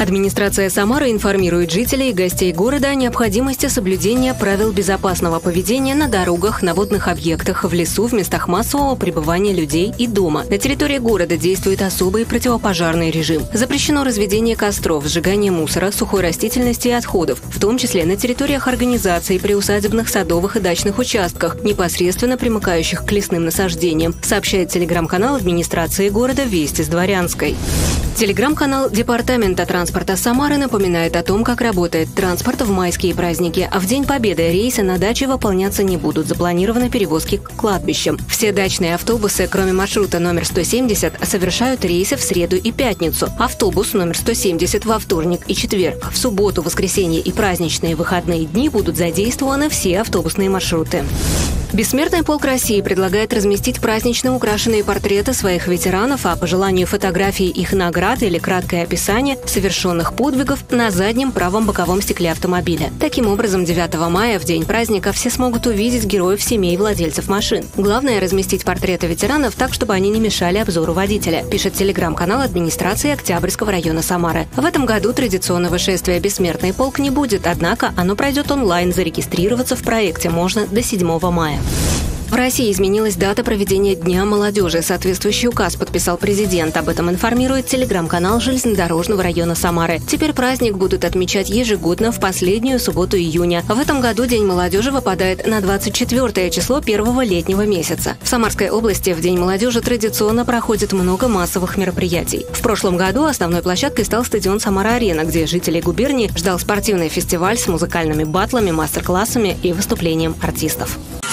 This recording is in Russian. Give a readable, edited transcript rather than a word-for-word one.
Администрация Самары информирует жителей и гостей города о необходимости соблюдения правил безопасного поведения на дорогах, на водных объектах, в лесу, в местах массового пребывания людей и дома. На территории города действует особый противопожарный режим. Запрещено разведение костров, сжигание мусора, сухой растительности и отходов, в том числе на территориях организаций, приусадебных, садовых и дачных участках, непосредственно примыкающих к лесным насаждениям, сообщает телеграм-канал администрации города «Вести с Дворянской». Телеграм-канал Департамента транспорта Самары напоминает о том, как работает транспорт в майские праздники, а в День Победы рейсы на даче выполняться не будут, запланированы перевозки к кладбищам. Все дачные автобусы, кроме маршрута номер 170, совершают рейсы в среду и пятницу. Автобус номер 170 во вторник и четверг. В субботу, воскресенье и праздничные выходные дни будут задействованы все автобусные маршруты. Бессмертный полк России предлагает разместить празднично украшенные портреты своих ветеранов, а по желанию фотографии их наград или краткое описание совершенных подвигов на заднем правом боковом стекле автомобиля. Таким образом, 9 мая, в день праздника, все смогут увидеть героев семей владельцев машин. Главное – разместить портреты ветеранов так, чтобы они не мешали обзору водителя, пишет телеграм-канал администрации Октябрьского района Самары. В этом году традиционного шествия «Бессмертный полк» не будет, однако оно пройдет онлайн. Зарегистрироваться в проекте можно до 7 мая. В России изменилась дата проведения Дня молодежи. Соответствующий указ подписал президент. Об этом информирует телеграм-канал железнодорожного района Самары. Теперь праздник будут отмечать ежегодно в последнюю субботу июня. В этом году День молодежи выпадает на 24 число первого летнего месяца. В Самарской области в День молодежи традиционно проходит много массовых мероприятий. В прошлом году основной площадкой стал стадион «Самара-Арена», где жителей губернии ждал спортивный фестиваль с музыкальными баттлами, мастер-классами и выступлением артистов.